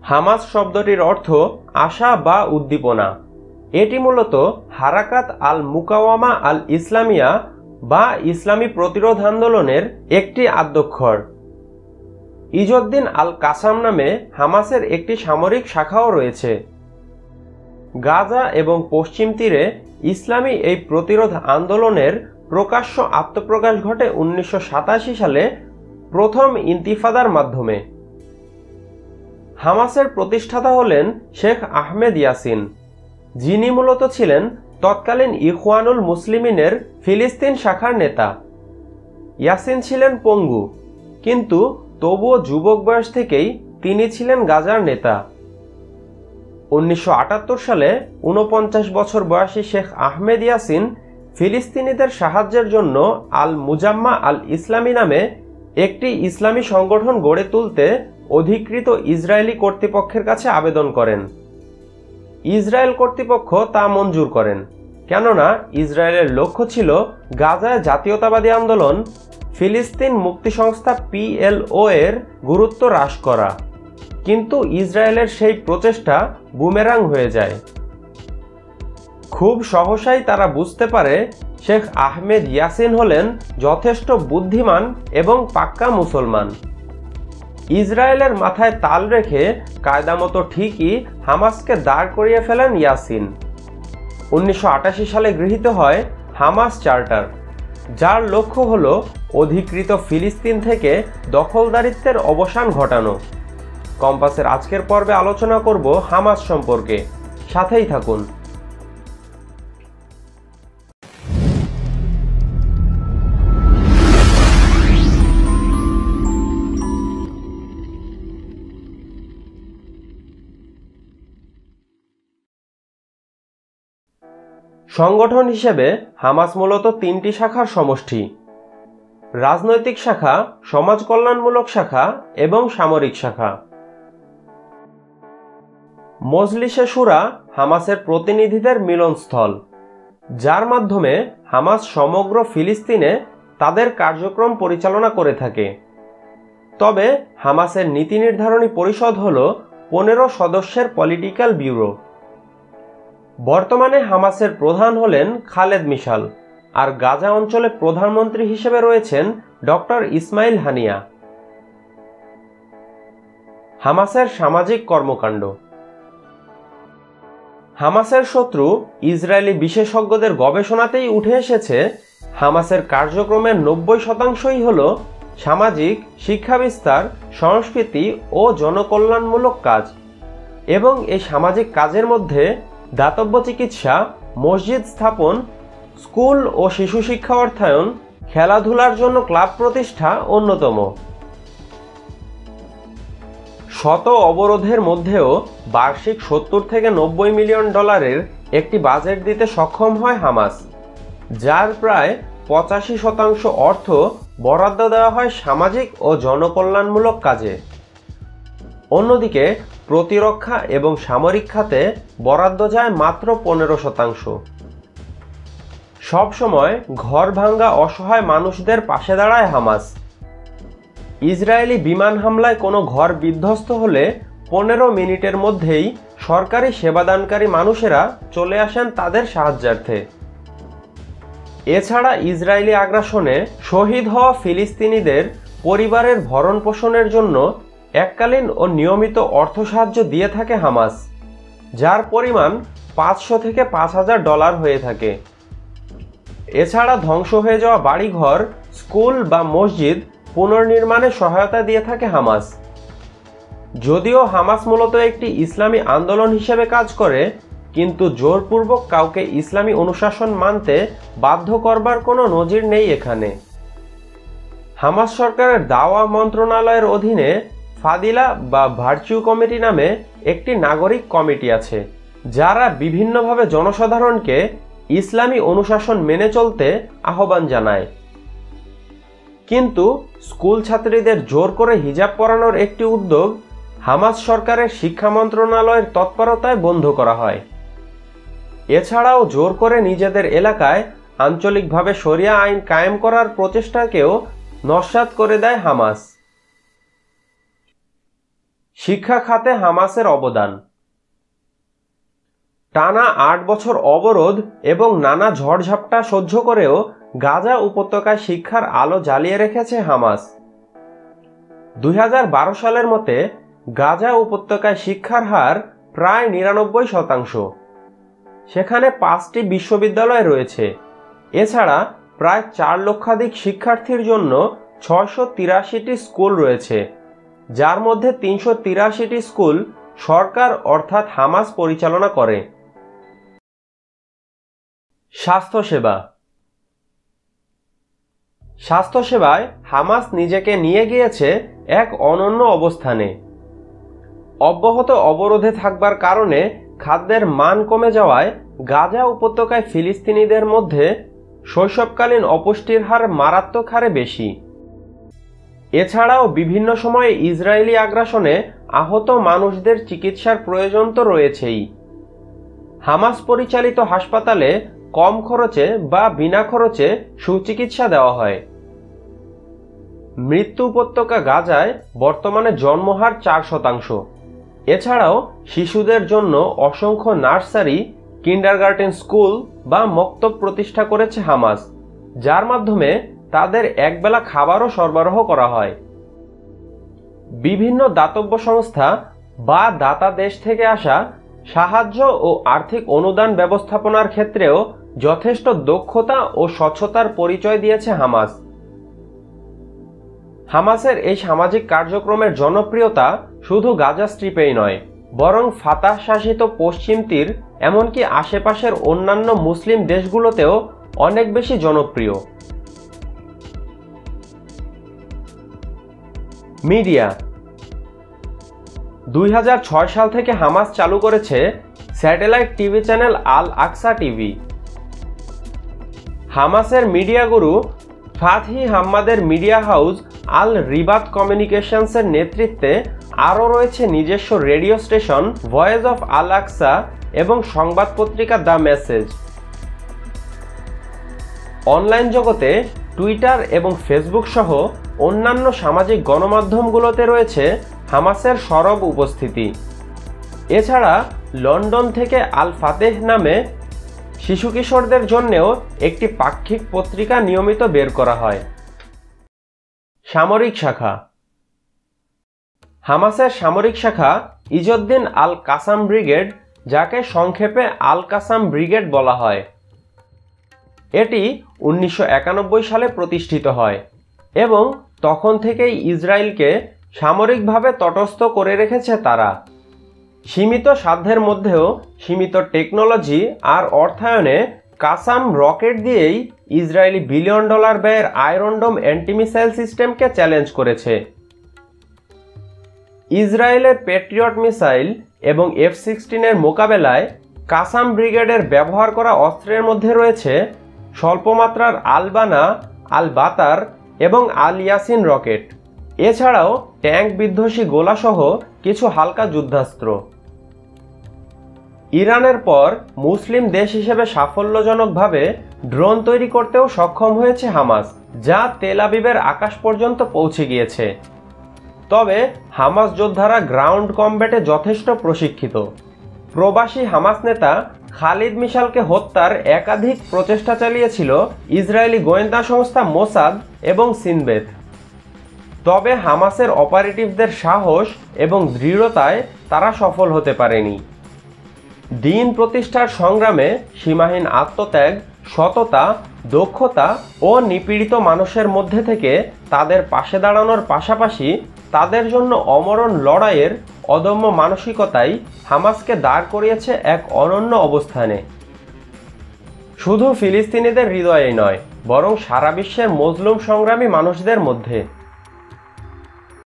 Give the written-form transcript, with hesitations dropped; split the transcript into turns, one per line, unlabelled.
Hamas শব্দটির অর্থ আশা বা উদ্দীপনা। এটি মূলত হারাকাত আল মুকাওয়ামা আল ইসলামিয়া বা ইসলামী প্রতিরোধ আন্দোলনের একটি আদ্যক্ষর। ইজউদ্দিন আল কাসাম নামে হামাসের একটি সামরিক শাখাও রয়েছে। গাজা এবং পশ্চিম তীরে ইসলামী এই প্রতিরোধ আন্দোলনের প্রকাশ্য আত্মপ্রকাশ ঘটে 1987 সালে প্রথম ইন্তিফাদার মাধ্যমে। হামাসের প্রতিষ্ঠাতা হলেন শেখ আহমেদ ইয়াসিন, যিনি মূলত ছিলেন তৎকালীন ইখওয়ানুল মুসলিমিনের ফিলিস্তিন শাখার নেতা। ইয়াসিন ছিলেন পঙ্গু, কিন্তু তবুও যুবক বয়স থেকেই তিনি ছিলেন গাজার নেতা। 1978 সালে 49 বছর বয়সী শেখ আহমেদ ইয়াসিন ফিলিস্তিনিদের সাহায্যের জন্য আল মুজাম্মা আল ইসলামী নামে একটি ইসলামী সংগঠন গড়ে তুলতে অধিকৃত ইসরায়েলি কর্তৃপক্ষের কাছে আবেদন করেন। ইসরায়েল কর্তৃপক্ষ তা মঞ্জুর করেন, কেননা ইসরায়েলের লক্ষ্য ছিল গাজায় জাতীয়তাবাদী আন্দোলন ফিলিস্তিন মুক্তি সংস্থা PLO এর গুরুত্ব হ্রাস করা। কিন্তু ইসরায়েলের সেই প্রচেষ্টা বুমেরাং হয়ে যায়। খুব সহসাই তারা বুঝতে পারে শেখ আহমেদ ইয়াসিন হলেন যথেষ্ট বুদ্ধিমান এবং পাক্কা মুসলমান। ইসরায়েলের মাথায় তাল রেখে কায়দামতো ঠিকই হামাসকে দাঁড় করিয়ে ফেলেন ইয়াসিন। 1988 সালে গৃহীত হয় হামাস চার্টার, যার লক্ষ্য হল অধিকৃত ফিলিস্তিন থেকে দখলদারিত্বের অবসান ঘটানো। কম্পাসের আজকের পর্বে আলোচনা করব হামাস সম্পর্কে, সাথেই থাকুন। সংগঠন হিসেবে হামাস মূলত 3টি শাখার সমষ্টি: রাজনৈতিক শাখা, সমাজ কল্যাণমূলক শাখা এবং সামরিক শাখা। মজলিসে শুরা হামাসের প্রতিনিধিদের মিলনস্থল, যার মাধ্যমে হামাস সমগ্র ফিলিস্তিনে তাদের কার্যক্রম পরিচালনা করে থাকে। তবে হামাসের নীতি নির্ধারণী পরিষদ হল 15 সদস্যের পলিটিক্যাল ব্যুরো। বর্তমানে হামাসের প্রধান হলেন খালেদ মিশাল, আর গাজা অঞ্চলে প্রধানমন্ত্রী হিসেবে রয়েছেন ডক্টর ইসমাইল হানিয়া। হামাসের সামাজিক কর্মকাণ্ড। হামাসের শত্রু ইসরায়েলি বিশেষজ্ঞদের গবেষণাতেই উঠে এসেছে হামাসের কার্যক্রমের 90%ই হল সামাজিক, শিক্ষা বিস্তার, সংস্কৃতি ও জনকল্যাণমূলক কাজ। এবং এই সামাজিক কাজের মধ্যে দাতব্য চিকিৎসা, মসজিদ স্থাপন, স্কুল ও শিশু শিক্ষা অর্থায়ন, খেলাধুলার জন্য ক্লাব প্রতিষ্ঠা অন্যতম। শত অবরোধের মধ্যেও বার্ষিক 70 থেকে 90 মিলিয়ন ডলারের একটি বাজেট দিতে সক্ষম হয় হামাস, যার প্রায় 85% অর্থ বরাদ্দ দেওয়া হয় সামাজিক ও জনকল্যাণমূলক কাজে। অন্যদিকে প্রতিরক্ষা এবং সামরিক খাতে বরাদ্দ যায় মাত্র 15%। সবসময় ঘর ভাঙ্গা অসহায় মানুষদের পাশে দাঁড়ায় হামাস। ইসরায়েলি বিমান হামলায় কোনো ঘর বিধ্বস্ত হলে 15 মিনিটের মধ্যেই সরকারি সেবাদানকারী মানুষেরা চলে আসেন তাদের সাহায্যার্থে। এছাড়া ইসরায়েলি আগ্রাসনে শহীদ হওয়া ফিলিস্তিনিদের পরিবারের ভরণ পোষণের জন্য এককালীন ও নিয়মিত অর্থ সাহায্য দিয়ে থাকে হামাস, যার পরিমাণ 500 থেকে 5000 ডলার হয়ে থাকে। এছাড়া ধ্বংস হয়ে যাওয়া বাড়িঘর, স্কুল বা মসজিদ পুনর্নির্মাণে সহায়তা দিয়ে থাকে হামাস। যদিও হামাস মূলত একটি ইসলামী আন্দোলন হিসেবে কাজ করে, কিন্তু জোরপূর্বক কাউকে ইসলামী অনুশাসন মানতে বাধ্য করবার কোনো নজির নেই এখানে। হামাস সরকারের দাওয়া মন্ত্রণালয়ের অধীনে ফাদিলা বা ভার্চু কমিটি নামে একটি নাগরিক কমিটি আছে, যারা বিভিন্নভাবে জনসাধারণকে ইসলামী অনুশাসন মেনে চলতে আহ্বান জানায়। কিন্তু স্কুল ছাত্রীদের জোর করে হিজাব পরানোর একটি উদ্যোগ হামাস সরকারের শিক্ষা মন্ত্রণালয়ের তৎপরতায় বন্ধ করা হয়। এছাড়াও জোর করে নিজেদের এলাকায় আঞ্চলিকভাবে শরিয়া আইন কায়েম করার প্রচেষ্টাকেও নস্যাৎ করে দেয় হামাস। শিক্ষা খাতে হামাসের অবদান। টানা ৮ বছর অবরোধ এবং নানা ঝড়ঝাপটা সহ্য করেও গাজা উপত্যকায় শিক্ষার আলো জ্বালিয়ে রেখেছে হামাস। ২০১২ সালের মতে গাজা উপত্যকায় শিক্ষার হার প্রায় ৯৯%। সেখানে ৫টি বিশ্ববিদ্যালয় রয়েছে। এছাড়া প্রায় ৪ লক্ষাধিক শিক্ষার্থীর জন্য ৬৮৩টি স্কুল রয়েছে, যার মধ্যে ৩৮৩টি স্কুল সরকার অর্থাৎ হামাস পরিচালনা করে। স্বাস্থ্যসেবা। স্বাস্থ্যসেবায় হামাস নিজেকে নিয়ে গিয়েছে এক অনন্য অবস্থানে। অব্যাহত অবরোধে থাকবার কারণে খাদ্যের মান কমে যাওয়ায় গাজা উপত্যকায় ফিলিস্তিনিদের মধ্যে শৈশবকালীন অপুষ্টির হার মারাত্মক হারে বেশি। এছাড়াও বিভিন্ন সময়ে ইসরায়েলি আগ্রাসনে আহত মানুষদের চিকিৎসার প্রয়োজন তো রয়েছেই। হামাস পরিচালিত হাসপাতালে কম খরচে বা বিনা খরচে সুচিকিৎসা দেওয়া হয়। মৃত্যু উপত্যকা গাজায় বর্তমানে জন্মহার ৪%। এছাড়াও শিশুদের জন্য অসংখ্য নার্সারি, কিন্ডারগার্টেন স্কুল বা মক্তব প্রতিষ্ঠা করেছে হামাস, যার মাধ্যমে তাদের একবেলা খাবারও সরবরাহ করা হয়। বিভিন্ন দাতব্য সংস্থা বা দাতা দেশ থেকে আসা সাহায্য ও আর্থিক অনুদান ব্যবস্থাপনার ক্ষেত্রেও যথেষ্ট দক্ষতা ও স্বচ্ছতার পরিচয় দিয়েছে হামাস। হামাসের এই সামাজিক কার্যক্রমের জনপ্রিয়তা শুধু গাজা স্ট্রিপেই নয়, বরং ফাতাহ শাসিত পশ্চিম তীর এমনকি আশেপাশের অন্যান্য মুসলিম দেশগুলোতেও অনেক বেশি জনপ্রিয়। মিডিয়া। ২০০৬ সাল থেকে হামাস চালু করেছে satellite TV channel Al Aqsa TV. হামাসের মিডিয়া গুরু ফাতহি হাম্মাদের মিডিয়া হাউস আল রিবাত কমিউনিকেশনসের নেতৃত্বে আরও রয়েছে নিজস্ব radio station voice of Al Aqsa এবং সংবাদ পত্রিকা দ্য মেসেজ। অনলাইন জগতে টুইটার এবং ফেসবুক সহ অন্যান্য সামাজিক গণমাধ্যমগুলোতে রয়েছে হামাসের সরব উপস্থিতি। এছাড়া লন্ডন থেকে আল ফাতেহ নামে শিশু কিশোরদের জন্যও একটি পাক্ষিক পত্রিকা নিয়মিত বের করা হয়। সামরিক শাখা। হামাসের সামরিক শাখা ইজউদ্দিন আল কাসাম ব্রিগেড, যাকে সংক্ষেপে আল কাসাম ব্রিগেড বলা হয়। এটি ১৯৯১ সালে প্রতিষ্ঠিত হয় এবং তখন থেকেই ইসরায়েলকে সামরিকভাবে তটস্থ করে রেখেছে তারা। সীমিত সাধ্যের মধ্যেও সীমিত টেকনোলজি আর অর্থায়নে কাসাম রকেট দিয়েই ইসরায়েলি $1 বিলিয়ন ব্যয়ের আয়রন ডোম অ্যান্টি-মিসাইল সিস্টেমকে চ্যালেঞ্জ করেছে। ইসরায়েলের পেট্রিয়ট মিসাইল এবং F-16 মোকাবেলায় কাসাম ব্রিগেডের ব্যবহার করা অস্ত্রের মধ্যে রয়েছে স্বল্পমাত্রার আল-বানা, আল-বাতার এবং আল-ইয়াসিন রকেট। এছাড়াও ট্যাঙ্ক বিধ্বংসী গোলাসহ কিছু হালকা যুদ্ধাস্ত্র। ইরানের পর মুসলিম দেশ হিসেবে সাফল্যজনকভাবে ড্রোন তৈরি করতেও সক্ষম হয়েছে হামাস, যা তেল আবিবের আকাশ পর্যন্ত পৌঁছে গিয়েছে। তবে হামাস যোদ্ধারা গ্রাউন্ড কমব্যাটে যথেষ্ট প্রশিক্ষিত। প্রবাসী হামাস নেতা খালিদ মিশালকে হত্যার একাধিক প্রচেষ্টা চালিয়েছিল ইসরায়েলি গোয়েন্দা সংস্থা মোসাদ এবং সিনবেত। তবে হামাসের অপারেটিভদের সাহস এবং দৃঢ়তায় তারা সফল হতে পারেনি। দিন প্রতিষ্ঠার সংগ্রামে সীমাহীন আত্মত্যাগ, সততা, দক্ষতা ও নিপীড়িত মানুষের মধ্যে থেকে তাদের পাশে দাঁড়ানোর পাশাপাশি তাদের জন্য অমরণ লড়াইয়ের অদম্য মানসিকতাই হামাসকে দাঁড় করিয়েছে এক অনন্য অবস্থানে। শুধু ফিলিস্তিনিদের হৃদয়েই নয়, বরং সারা বিশ্বের মজলুম সংগ্রামী মানুষদের মধ্যে।